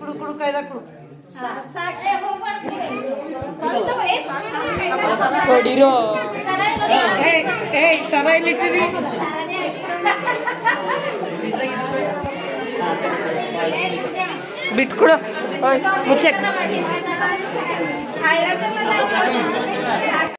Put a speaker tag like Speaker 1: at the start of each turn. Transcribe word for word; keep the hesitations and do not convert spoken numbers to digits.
Speaker 1: ಕುಡು ಕುಡು ಕೈದಾಗ ಕುಡು ಹೊಡಿರೋ ಏಯ್ ಸರ ಇಲ್ಲಿಟ್ಟಿರಿ ಬಿಟ್ಕೊಡು ಮುಚ್ಚೆ